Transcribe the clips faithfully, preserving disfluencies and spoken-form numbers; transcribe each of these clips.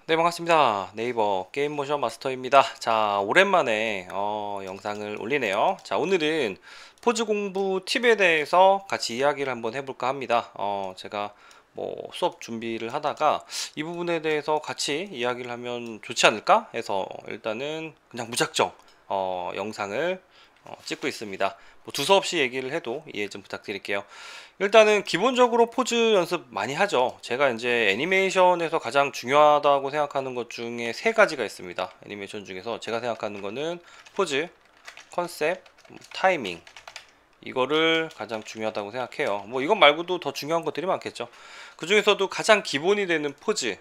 네, 반갑습니다. 네이버 게임모션 마스터입니다. 자, 오랜만에 어, 영상을 올리네요. 자, 오늘은 포즈 공부 팁에 대해서 같이 이야기를 한번 해볼까 합니다. 어, 제가 뭐 수업 준비를 하다가 이 부분에 대해서 같이 이야기를 하면 좋지 않을까 해서 일단은 그냥 무작정 어, 영상을 어, 찍고 있습니다. 뭐 두서없이 얘기를 해도 이해 좀 부탁드릴게요. 일단은 기본적으로 포즈 연습 많이 하죠. 제가 이제 애니메이션에서 가장 중요하다고 생각하는 것 중에 세 가지가 있습니다. 애니메이션 중에서 제가 생각하는 거는 포즈, 컨셉, 타이밍, 이거를 가장 중요하다고 생각해요. 뭐 이것 말고도 더 중요한 것들이 많겠죠. 그 중에서도 가장 기본이 되는 포즈,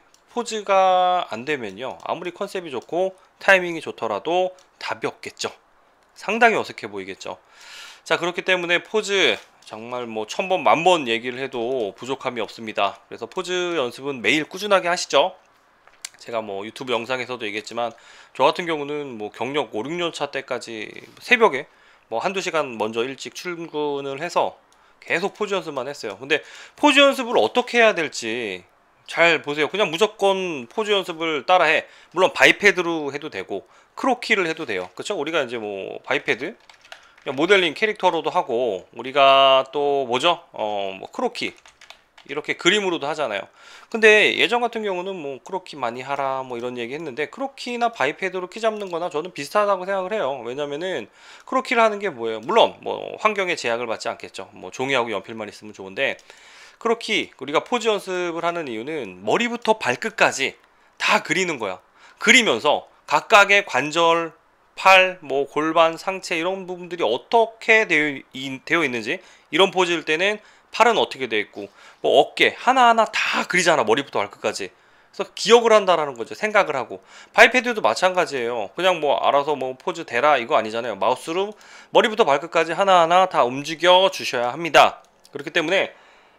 포즈가 안 되면요, 아무리 컨셉이 좋고 타이밍이 좋더라도 답이 없겠죠. 상당히 어색해 보이겠죠. 자, 그렇기 때문에 포즈 정말 뭐 천번 만번 얘기를 해도 부족함이 없습니다. 그래서 포즈 연습은 매일 꾸준하게 하시죠. 제가 뭐 유튜브 영상에서도 얘기했지만 저 같은 경우는 뭐 경력 오, 육 년 차 때까지 새벽에 뭐 한두 시간 먼저 일찍 출근을 해서 계속 포즈 연습만 했어요. 근데 포즈 연습을 어떻게 해야 될지 잘 보세요. 그냥 무조건 포즈 연습을 따라해. 물론 바이패드로 해도 되고 크로키를 해도 돼요. 그쵸? 우리가 이제 뭐 바이패드 모델링 캐릭터로도 하고, 우리가 또 뭐죠? 어, 뭐 크로키 이렇게 그림으로도 하잖아요. 근데 예전 같은 경우는 뭐 크로키 많이 하라 뭐 이런 얘기 했는데, 크로키나 바이패드로 키 잡는 거나 저는 비슷하다고 생각을 해요. 왜냐면은 크로키를 하는 게 뭐예요? 물론 뭐 환경에 제약을 받지 않겠죠. 뭐 종이하고 연필만 있으면 좋은데, 크로키 우리가 포즈 연습을 하는 이유는 머리부터 발끝까지 다 그리는 거야. 그리면서 각각의 관절, 팔, 뭐 골반, 상체 이런 부분들이 어떻게 되어, 있, 되어 있는지, 이런 포즈일 때는 팔은 어떻게 되어 있고 뭐 어깨 하나하나 다 그리잖아, 머리부터 발끝까지. 그래서 기억을 한다라는 거죠. 생각을 하고. 바이패드도 마찬가지예요. 그냥 뭐 알아서 뭐 포즈 대라 이거 아니잖아요. 마우스로 머리부터 발끝까지 하나하나 다 움직여 주셔야 합니다. 그렇기 때문에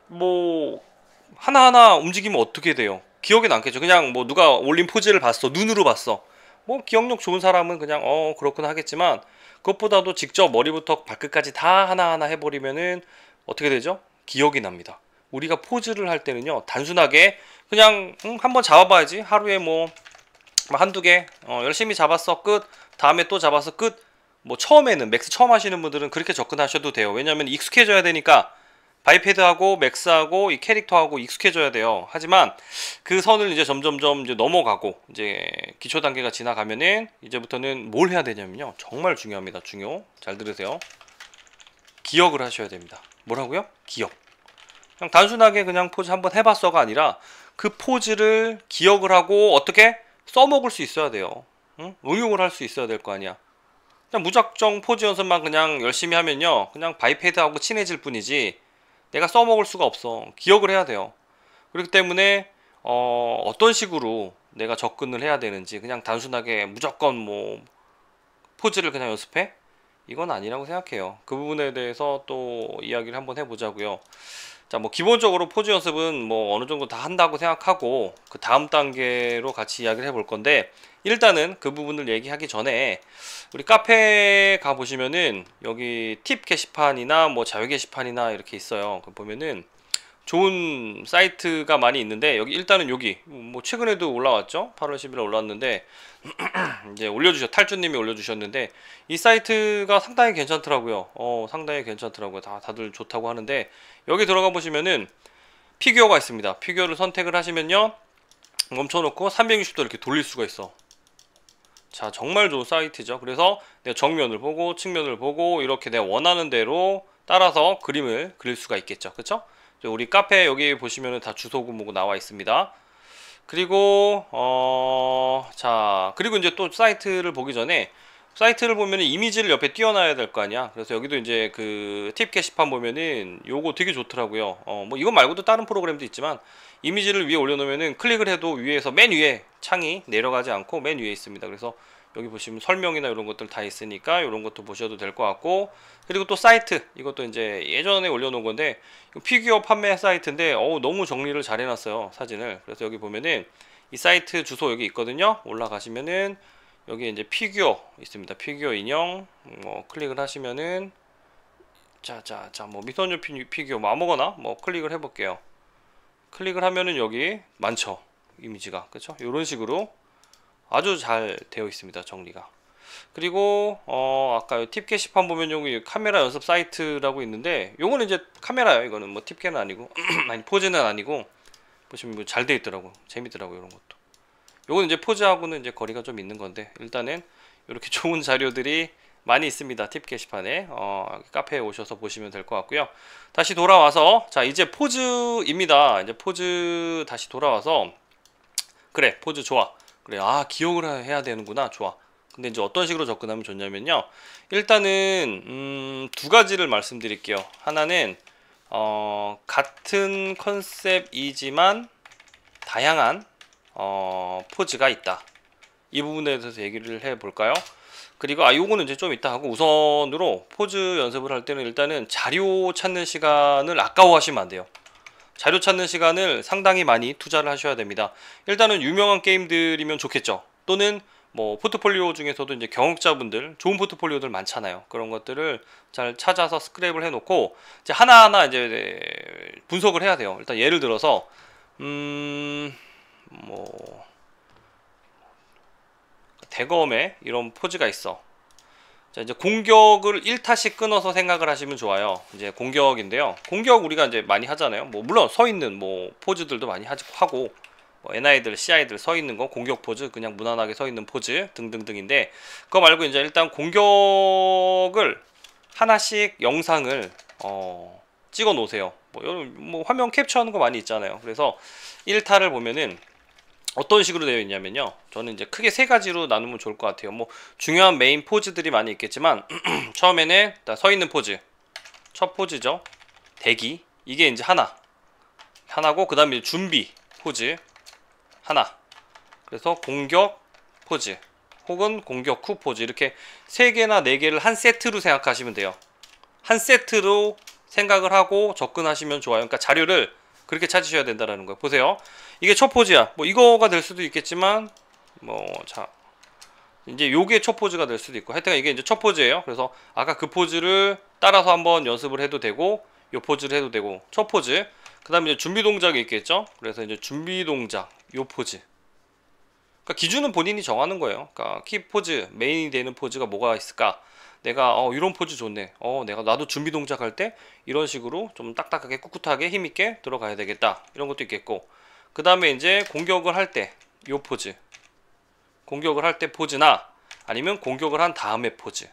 뭐 하나하나 움직이면 어떻게 돼요? 기억에 남겠죠. 그냥 뭐 누가 올린 포즈를 봤어, 눈으로 봤어, 뭐 기억력 좋은 사람은 그냥 어 그렇구나 하겠지만, 그것보다도 직접 머리부터 발끝까지 다 하나하나 해버리면은 어떻게 되죠? 기억이 납니다. 우리가 포즈를 할 때는요, 단순하게 그냥 음, 한번 잡아봐야지, 하루에 뭐 한두 개 어, 열심히 잡았어 끝, 다음에 또 잡아서 끝. 뭐 처음에는 맥스 처음 하시는 분들은 그렇게 접근하셔도 돼요. 왜냐면 익숙해져야 되니까. 바이패드하고 맥스하고 이 캐릭터하고 익숙해져야 돼요. 하지만 그 선을 이제 점점점 이제 넘어가고 이제 기초 단계가 지나가면은 이제부터는 뭘 해야 되냐면요, 정말 중요합니다. 중요. 잘 들으세요. 기억을 하셔야 됩니다. 뭐라고요? 기억. 그냥 단순하게 그냥 포즈 한번 해봤어가 아니라 그 포즈를 기억을 하고 어떻게 써먹을 수 있어야 돼요. 응? 응용을 할 수 있어야 될 거 아니야. 그냥 무작정 포즈 연습만 그냥 열심히 하면요, 그냥 바이패드하고 친해질 뿐이지 내가 써먹을 수가 없어. 기억을 해야 돼요. 그렇기 때문에 어, 어떤 식으로 내가 접근을 해야 되는지, 그냥 단순하게 무조건 뭐 포즈를 그냥 연습해? 이건 아니라고 생각해요. 그 부분에 대해서 또 이야기를 한번 해보자고요. 자, 뭐 기본적으로 포즈 연습은 뭐 어느 정도 다 한다고 생각하고 그 다음 단계로 같이 이야기를 해볼 건데, 일단은 그 부분을 얘기하기 전에 우리 카페 가 보시면은 여기 팁 게시판이나 뭐 자유 게시판이나 이렇게 있어요. 그 보면은 좋은 사이트가 많이 있는데, 여기 일단은 여기 뭐 최근에도 올라왔죠. 팔월 십일에 올라왔는데 이제 올려주셨 탈주님이 올려주셨는데, 이 사이트가 상당히 괜찮더라고요. 어 상당히 괜찮더라고요. 다 다들 좋다고 하는데, 여기 들어가 보시면은 피규어가 있습니다. 피규어를 선택을 하시면요, 멈춰놓고 삼백육십 도 이렇게 돌릴 수가 있어. 자, 정말 좋은 사이트죠. 그래서 내가 정면을 보고 측면을 보고 이렇게 내가 원하는 대로 따라서 그림을 그릴 수가 있겠죠. 그쵸? 우리 카페 여기 보시면은 다 주소고 뭐고 나와 있습니다. 그리고 어, 자, 그리고 이제 또 사이트를 보기 전에, 사이트를 보면은 이미지를 옆에 띄워놔야 될 거 아니야. 그래서 여기도 이제 그 팁 게시판 보면은 요거 되게 좋더라고요. 어, 뭐 이거 말고도 다른 프로그램도 있지만, 이미지를 위에 올려놓으면은 클릭을 해도 위에서 맨 위에 창이 내려가지 않고 맨 위에 있습니다. 그래서 여기 보시면 설명이나 이런 것들 다 있으니까 이런 것도 보셔도 될 것 같고, 그리고 또 사이트, 이것도 이제 예전에 올려놓은 건데 피규어 판매 사이트인데 어우, 너무 정리를 잘 해놨어요, 사진을. 그래서 여기 보면은 이 사이트 주소 여기 있거든요. 올라가시면은 여기 이제 피규어 있습니다. 피규어 인형 뭐 클릭을 하시면은 자자자 뭐 미소녀 피규어 뭐 아무거나 뭐 클릭을 해볼게요. 클릭을 하면은 여기 많죠. 이미지가. 그쵸? 이런 식으로 아주 잘 되어 있습니다. 정리가. 그리고 어 아까 팁 게시판 보면 여기 카메라 연습 사이트라고 있는데 요거는 이제 카메라예요. 이거는 뭐 팁게는 아니고 아니 포즈는 아니고 보시면 뭐 잘 되어 있더라고. 재밌더라고 이런 것도. 요거는 이제 포즈하고는 이제 거리가 좀 있는 건데 일단은 이렇게 좋은 자료들이 많이 있습니다. 팁 게시판에 어, 카페에 오셔서 보시면 될 것 같고요. 다시 돌아와서 자 이제 포즈입니다. 이제 포즈 다시 돌아와서 그래 포즈 좋아. 그래 아 기억을 해야 되는구나. 좋아. 근데 이제 어떤 식으로 접근하면 좋냐면요. 일단은 음, 두 가지를 말씀드릴게요. 하나는 어, 같은 컨셉이지만 다양한 어, 포즈가 있다. 이 부분에 대해서 얘기를 해 볼까요? 그리고 아 요거는 이제 좀 이따 하고 우선으로 포즈 연습을 할 때는 일단은 자료 찾는 시간을 아까워하시면 안 돼요. 자료 찾는 시간을 상당히 많이 투자를 하셔야 됩니다. 일단은 유명한 게임들이면 좋겠죠. 또는 뭐 포트폴리오 중에서도 이제 경험자분들 좋은 포트폴리오들 많잖아요. 그런 것들을 잘 찾아서 스크랩을 해놓고 이제 하나하나 이제 분석을 해야 돼요. 일단 예를 들어서 음 뭐 대검에 이런 포즈가 있어. 자 이제 공격을 일 타씩 끊어서 생각을 하시면 좋아요. 이제 공격인데요. 공격 우리가 이제 많이 하잖아요. 뭐 물론 서 있는 뭐 포즈들도 많이 하고 뭐 엔아이들, 씨아이들 서 있는 거 공격 포즈 그냥 무난하게 서 있는 포즈 등등등인데 그거 말고 이제 일단 공격을 하나씩 영상을 어 찍어 놓으세요. 뭐, 뭐 화면 캡처하는 거 많이 있잖아요. 그래서 일 타를 보면은 어떤 식으로 되어 있냐면요. 저는 이제 크게 세 가지로 나누면 좋을 것 같아요. 뭐 중요한 메인 포즈들이 많이 있겠지만 처음에는 서 있는 포즈 첫 포즈죠. 대기 이게 이제 하나 하나고 그 다음에 준비 포즈 하나 그래서 공격 포즈 혹은 공격 후 포즈 이렇게 세 개나 네 개를 한 세트로 생각하시면 돼요. 한 세트로 생각을 하고 접근하시면 좋아요. 그러니까 자료를 그렇게 찾으셔야 된다라는 거예요. 보세요. 이게 첫 포즈야. 뭐 이거가 될 수도 있겠지만 뭐 자 이제 요게 첫 포즈가 될 수도 있고 하여튼 이게 이제 첫 포즈예요. 그래서 아까 그 포즈를 따라서 한번 연습을 해도 되고 요 포즈를 해도 되고 첫 포즈 그 다음에 이제 준비 동작이 있겠죠. 그래서 이제 준비 동작 요 포즈 그러니까 기준은 본인이 정하는 거예요. 그러니까 키 포즈 메인이 되는 포즈가 뭐가 있을까 내가 어 이런 포즈 좋네. 어 내가 나도 준비 동작 할 때 이런 식으로 좀 딱딱하게 꿋꿋하게 힘있게 들어가야 되겠다. 이런 것도 있겠고 그 다음에 이제 공격을 할 때 요 포즈 공격을 할 때 포즈나 아니면 공격을 한 다음에 포즈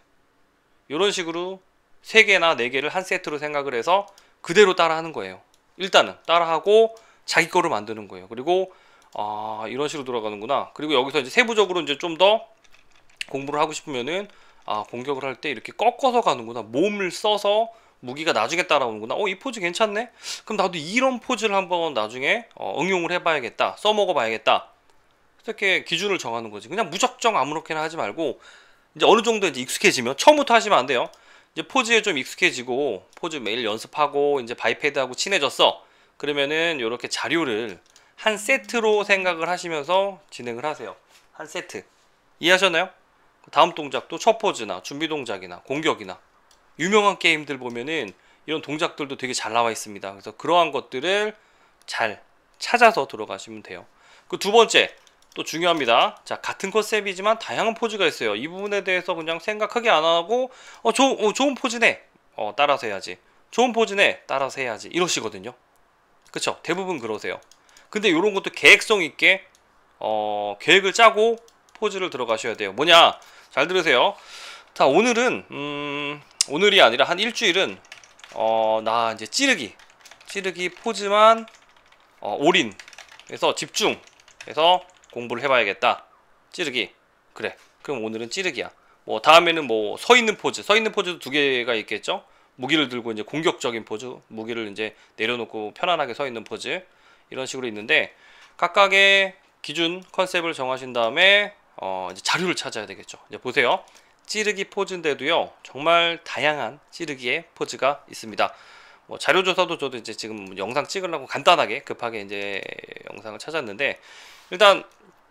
이런 식으로 세 개나 네 개를 한 세트로 생각을 해서 그대로 따라 하는 거예요. 일단은 따라하고 자기 거를 만드는 거예요. 그리고 아 이런 식으로 돌아가는구나. 그리고 여기서 이제 세부적으로 이제 좀 더 공부를 하고 싶으면은 아 공격을 할 때 이렇게 꺾어서 가는구나. 몸을 써서 무기가 나중에 따라오는구나. 어 이 포즈 괜찮네. 그럼 나도 이런 포즈를 한번 나중에 어, 응용을 해봐야겠다. 써먹어 봐야겠다. 이렇게 기준을 정하는 거지. 그냥 무작정 아무렇게나 하지 말고 이제 어느 정도 이제 익숙해지면 처음부터 하시면 안 돼요. 이제 포즈에 좀 익숙해지고 포즈 매일 연습하고 이제 바이패드하고 친해졌어. 그러면은 이렇게 자료를 한 세트로 생각을 하시면서 진행을 하세요. 한 세트. 이해하셨나요? 다음 동작도 첫 포즈나 준비 동작이나 공격이나 유명한 게임들 보면은 이런 동작들도 되게 잘 나와 있습니다. 그래서 그러한 것들을 잘 찾아서 들어가시면 돼요. 그 두 번째 또 중요합니다. 자 같은 컨셉이지만 다양한 포즈가 있어요. 이 부분에 대해서 그냥 생각 크게 안 하고 어, 조, 어 좋은 포즈네. 어 따라서 해야지. 좋은 포즈네. 따라서 해야지. 이러시거든요. 그쵸? 대부분 그러세요. 근데 이런 것도 계획성 있게 어, 계획을 짜고 포즈를 들어가셔야 돼요. 뭐냐? 잘 들으세요. 자 오늘은 음, 오늘이 아니라 한 일주일은 어, 나 이제 찌르기 찌르기 포즈만 어, 올인 그래서 집중 해서 공부를 해봐야겠다. 찌르기 그래 그럼 오늘은 찌르기야. 뭐 다음에는 뭐 서있는 포즈 서있는 포즈도 두 개가 있겠죠. 무기를 들고 이제 공격적인 포즈 무기를 이제 내려놓고 편안하게 서있는 포즈 이런 식으로 있는데 각각의 기준 컨셉을 정하신 다음에 어 이제 자료를 찾아야 되겠죠. 이제 보세요. 찌르기 포즈인데도요 정말 다양한 찌르기의 포즈가 있습니다. 뭐 자료조사도 저도 이제 지금 영상 찍으려고 간단하게 급하게 이제 영상을 찾았는데 일단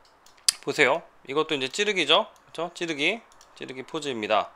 보세요. 이것도 이제 찌르기죠. 그쵸? 찌르기 찌르기 포즈입니다.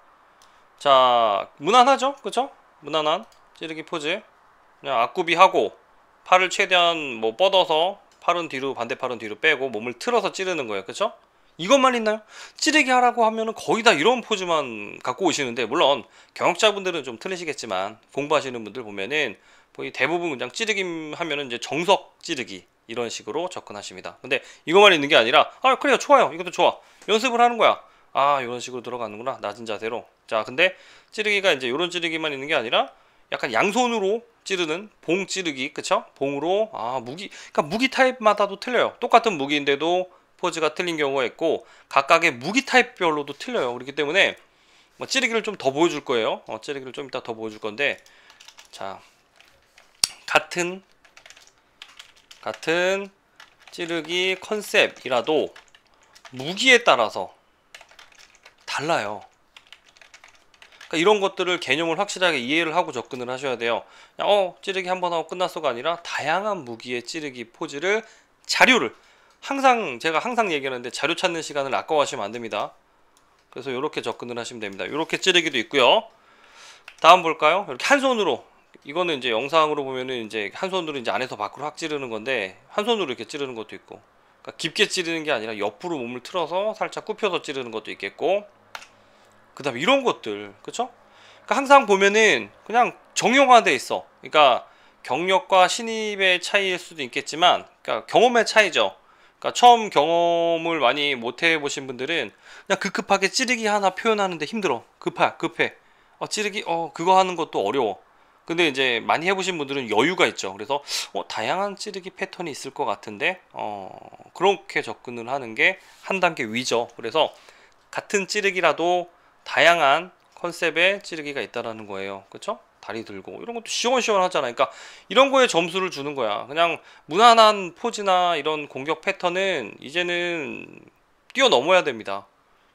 자 무난하죠? 그쵸? 무난한 찌르기 포즈 그냥 앞구비 하고 팔을 최대한 뭐 뻗어서 팔은 뒤로, 반대팔은 뒤로 빼고 몸을 틀어서 찌르는 거예요. 그쵸? 이것만 있나요? 찌르기 하라고 하면은 거의 다 이런 포즈만 갖고 오시는데, 물론 경력자분들은 좀 틀리시겠지만 공부하시는 분들 보면은 거의 대부분 그냥 찌르기 하면은 이제 정석 찌르기 이런 식으로 접근하십니다. 근데 이것만 있는 게 아니라, 아 그래요, 좋아요, 이것도 좋아, 연습을 하는 거야. 아 이런 식으로 들어가는구나, 낮은 자세로. 자 근데 찌르기가 이제 이런 찌르기만 있는 게 아니라 약간 양손으로 찌르는 봉 찌르기, 그쵸? 봉으로, 아 무기, 그러니까 무기 타입마다도 틀려요. 똑같은 무기인데도 포즈가 틀린 경우가 있고 각각의 무기 타입별로도 틀려요. 그렇기 때문에 뭐 찌르기를 좀 더 보여줄 거예요. 어, 찌르기를 좀 이따 더 보여줄 건데, 자 같은 같은 찌르기 컨셉이라도 무기에 따라서 달라요. 그러니까 이런 것들을 개념을 확실하게 이해를 하고 접근을 하셔야 돼요. 그냥 어 찌르기 한 번 하고 끝났어가 아니라 다양한 무기의 찌르기 포즈를, 자료를 항상, 제가 항상 얘기하는데 자료 찾는 시간을 아까워하시면 안 됩니다. 그래서 이렇게 접근을 하시면 됩니다. 이렇게 찌르기도 있고요. 다음 볼까요? 이렇게 한 손으로, 이거는 이제 영상으로 보면은 이제 한 손으로 이제 안에서 밖으로 확 찌르는 건데, 한 손으로 이렇게 찌르는 것도 있고, 그러니까 깊게 찌르는 게 아니라 옆으로 몸을 틀어서 살짝 굽혀서 찌르는 것도 있겠고, 그 다음에 이런 것들, 그쵸? 그러니까 항상 보면은 그냥 정형화돼 있어. 그러니까 경력과 신입의 차이일 수도 있겠지만, 그러니까 경험의 차이죠. 그러니까 처음 경험을 많이 못 해보신 분들은 그냥 급급하게 찌르기 하나 표현하는데 힘들어. 급하, 급해. 어, 찌르기, 어, 그거 하는 것도 어려워. 근데 이제 많이 해보신 분들은 여유가 있죠. 그래서 어, 다양한 찌르기 패턴이 있을 것 같은데, 어, 그렇게 접근을 하는 게 한 단계 위죠. 그래서 같은 찌르기라도 다양한 컨셉의 찌르기가 있다라는 거예요. 그쵸? 다리 들고 이런 것도 시원시원하잖아. 그러니까 이런 거에 점수를 주는 거야. 그냥 무난한 포즈나 이런 공격 패턴은 이제는 뛰어넘어야 됩니다.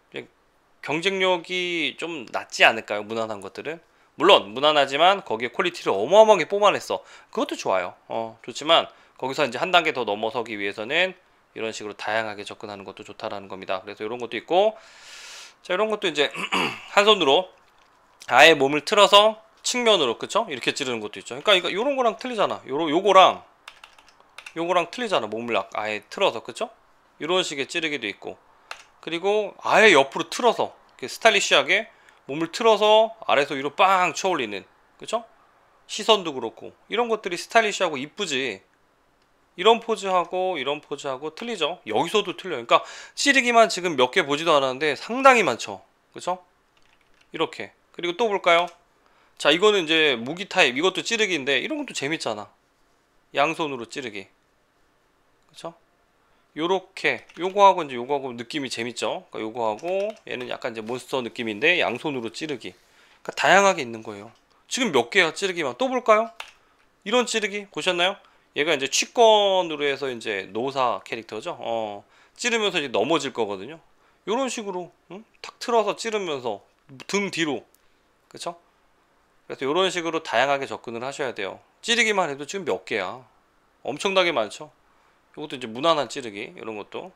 경쟁력이 좀 낮지 않을까요? 무난한 것들은. 물론 무난하지만 거기에 퀄리티를 어마어마하게 뽑아냈어. 그것도 좋아요. 어, 좋지만 거기서 이제 한 단계 더 넘어서기 위해서는 이런 식으로 다양하게 접근하는 것도 좋다라는 겁니다. 그래서 이런 것도 있고, 자 이런 것도 이제 한 손으로 아예 몸을 틀어서 측면으로, 그쵸? 이렇게 찌르는 것도 있죠. 그러니까 이거 요런 거랑 틀리잖아. 요러 요거랑 요거랑 틀리잖아. 몸을 아예 틀어서, 그쵸? 이런 식의 찌르기도 있고, 그리고 아예 옆으로 틀어서 이렇게 스타일리시하게 몸을 틀어서 아래에서 위로 빵 쳐올리는, 그쵸? 시선도 그렇고 이런 것들이 스타일리시하고 이쁘지. 이런 포즈하고 이런 포즈하고 틀리죠. 여기서도 틀려요. 그러니까 찌르기만 지금 몇 개 보지도 않았는데 상당히 많죠. 그쵸? 이렇게. 그리고 또 볼까요? 자 이거는 이제 무기 타입, 이것도 찌르기인데 이런 것도 재밌잖아. 양손으로 찌르기, 그쵸? 요렇게 요거하고 이제 요거하고 느낌이 재밌죠. 그러니까 요거하고 얘는 약간 이제 몬스터 느낌인데 양손으로 찌르기. 그러니까 다양하게 있는 거예요. 지금 몇 개야 찌르기만. 또 볼까요? 이런 찌르기 보셨나요? 얘가 이제 취권으로 해서 이제 노사 캐릭터죠. 어, 찌르면서 이제 넘어질 거거든요. 요런 식으로 응? 탁 틀어서 찌르면서 등 뒤로, 그쵸? 그래서 이런 식으로 다양하게 접근을 하셔야 돼요. 찌르기만 해도 지금 몇 개야. 엄청나게 많죠. 이것도 이제 무난한 찌르기, 이런 것도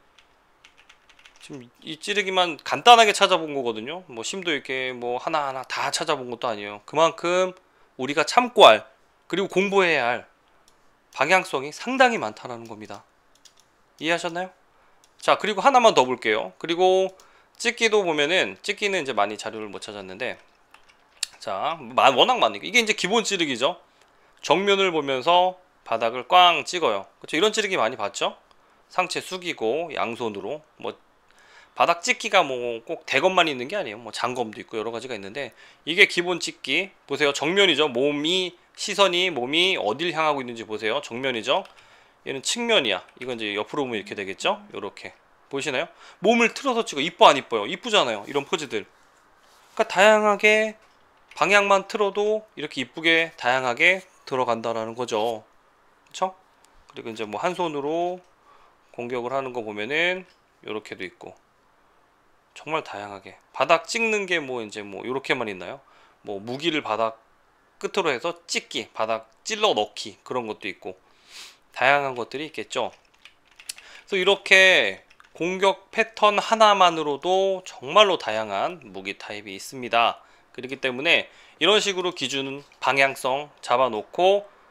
지금 이 찌르기만 간단하게 찾아본 거거든요. 뭐 심도 있게 뭐 하나하나 다 찾아본 것도 아니에요. 그만큼 우리가 참고 할, 그리고 공부해야 할 방향성이 상당히 많다라는 겁니다. 이해하셨나요? 자 그리고 하나만 더 볼게요. 그리고 찍기도 보면은, 찍기는 이제 많이 자료를 못 찾았는데, 자 워낙 많으니까 이게 이제 기본 찌르기죠. 정면을 보면서 바닥을 꽝 찍어요. 그렇죠? 이런 찌르기 많이 봤죠? 상체 숙이고 양손으로, 뭐 바닥 찍기가 뭐 꼭 대검만 있는 게 아니에요. 뭐 장검도 있고 여러 가지가 있는데, 이게 기본 찍기. 보세요. 정면이죠. 몸이, 시선이, 몸이 어딜 향하고 있는지 보세요. 정면이죠. 얘는 측면이야. 이건 이제 옆으로 보면 이렇게 되겠죠. 요렇게 보이시나요? 몸을 틀어서 찍어. 이뻐 안 이뻐요? 이쁘잖아요. 이런 포즈들. 그러니까 다양하게 방향만 틀어도 이렇게 이쁘게 다양하게 들어간다라는 거죠. 그쵸? 그리고 이제 뭐 한 손으로 공격을 하는 거 보면은 요렇게도 있고, 정말 다양하게 바닥 찍는 게 뭐 이제 뭐 요렇게만 있나요? 뭐 무기를 바닥 끝으로 해서 찍기, 바닥 찔러 넣기, 그런 것도 있고 다양한 것들이 있겠죠. 그래서 이렇게 공격 패턴 하나만으로도 정말로 다양한 무기 타입이 있습니다. 그렇기 때문에 이런 식으로 기준 방향성 잡아놓고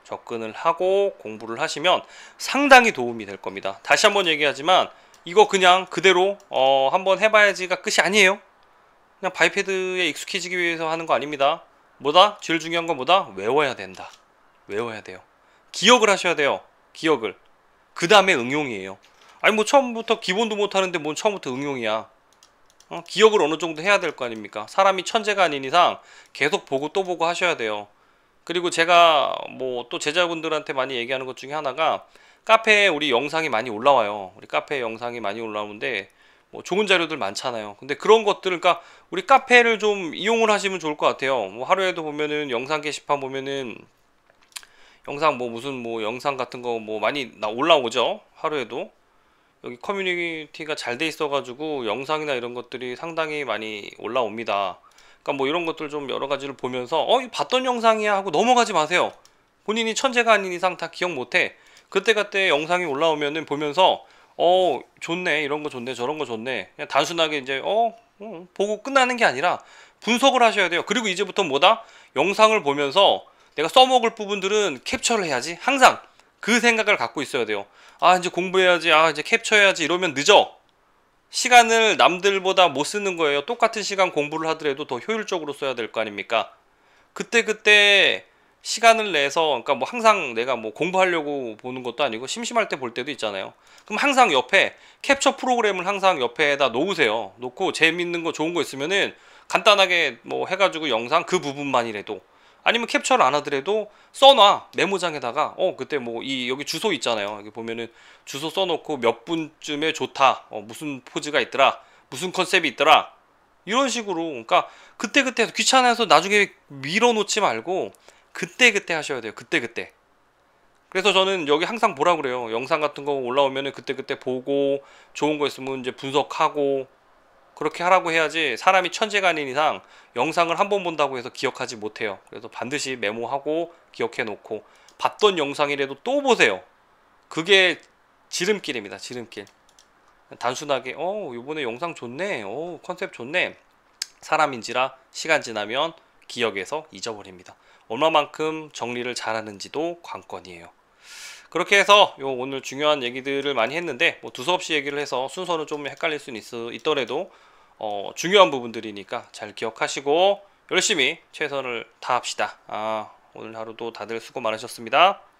접근을 하고 공부를 하시면 상당히 도움이 될 겁니다. 다시 한번 얘기하지만 이거 그냥 그대로 어 한번 해봐야지가 끝이 아니에요. 그냥 바이패드에 익숙해지기 위해서 하는 거 아닙니다. 뭐다? 제일 중요한 건 뭐다? 외워야 된다. 외워야 돼요. 기억을 하셔야 돼요. 기억을. 그 다음에 응용이에요. 아니 뭐 처음부터 기본도 못하는데 뭔 처음부터 응용이야. 어? 기억을 어느 정도 해야 될 거 아닙니까? 사람이 천재가 아닌 이상 계속 보고 또 보고 하셔야 돼요. 그리고 제가 뭐 또 제자분들한테 많이 얘기하는 것 중에 하나가 카페에 우리 영상이 많이 올라와요. 우리 카페에 영상이 많이 올라오는데 뭐 좋은 자료들 많잖아요. 근데 그런 것들을 그러니까 우리 카페를 좀 이용을 하시면 좋을 것 같아요. 뭐 하루에도 보면은 영상 게시판 보면은 영상 뭐 무슨 뭐 영상 같은 거 뭐 많이 나 올라오죠. 하루에도. 여기 커뮤니티가 잘 돼 있어 가지고 영상이나 이런 것들이 상당히 많이 올라옵니다. 그러니까 뭐 이런 것들 좀 여러 가지를 보면서 어, 이 봤던 영상이야 하고 넘어가지 마세요. 본인이 천재가 아닌 이상 다 기억 못해. 그때그때 영상이 올라오면은 보면서 어 좋네, 이런 거 좋네, 저런 거 좋네, 그냥 단순하게 이제 어, 어 보고 끝나는 게 아니라 분석을 하셔야 돼요. 그리고 이제부터 뭐다? 영상을 보면서 내가 써먹을 부분들은 캡처를 해야지. 항상 그 생각을 갖고 있어야 돼요. 아 이제 공부해야지, 아 이제 캡처해야지 이러면 늦어. 시간을 남들보다 못 쓰는 거예요. 똑같은 시간 공부를 하더라도 더 효율적으로 써야 될 거 아닙니까? 그때그때 시간을 내서, 그러니까 뭐 항상 내가 뭐 공부하려고 보는 것도 아니고 심심할 때 볼 때도 있잖아요. 그럼 항상 옆에 캡처 프로그램을 항상 옆에다 놓으세요. 놓고 재밌는 거 좋은 거 있으면은 간단하게 뭐 해가지고 영상 그 부분만이라도, 아니면 캡처를 안 하더라도 써놔. 메모장에다가 어 그때 뭐 이 여기 주소 있잖아요. 여기 보면은 주소 써놓고 몇 분쯤에 좋다, 어 무슨 포즈가 있더라, 무슨 컨셉이 있더라, 이런 식으로. 그러니까 그때그때 귀찮아서 나중에 밀어놓지 말고 그때그때 하셔야 돼요. 그때그때. 그래서 저는 여기 항상 보라 그래요. 영상 같은 거 올라오면은 그때그때 보고 좋은 거 있으면 이제 분석하고 그렇게 하라고 해야지. 사람이 천재가 아닌 이상 영상을 한 번 본다고 해서 기억하지 못해요. 그래서 반드시 메모하고 기억해 놓고 봤던 영상이라도 또 보세요. 그게 지름길입니다. 지름길. 단순하게 어 요번에 영상 좋네, 어 컨셉 좋네, 사람인지라 시간 지나면 기억에서 잊어버립니다. 얼마만큼 정리를 잘하는지도 관건이에요. 그렇게 해서 요 오늘 중요한 얘기들을 많이 했는데 뭐 두서없이 얘기를 해서 순서는 좀 헷갈릴 수는 있, 있더라도 어, 중요한 부분들이니까 잘 기억하시고 열심히 최선을 다합시다. 아, 오늘 하루도 다들 수고 많으셨습니다.